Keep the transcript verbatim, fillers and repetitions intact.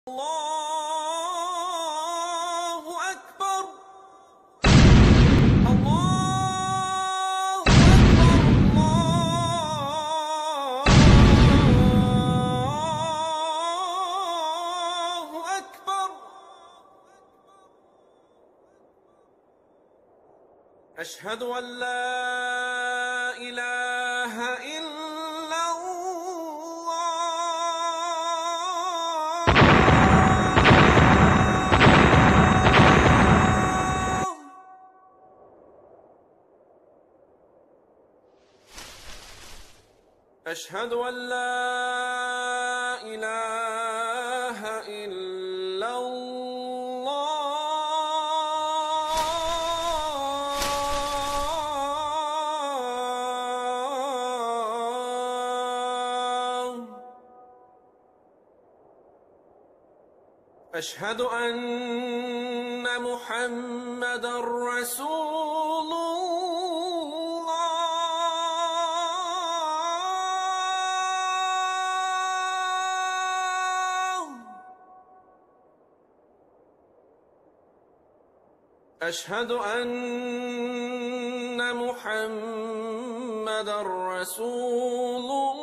الله أكبر. الله أكبر. أشهد أن لا إله إلا الله. أشهد أن لا إله إلا الله. أشهد أن محمدًا رسول الله. أشهد أن محمدًا رسول الله.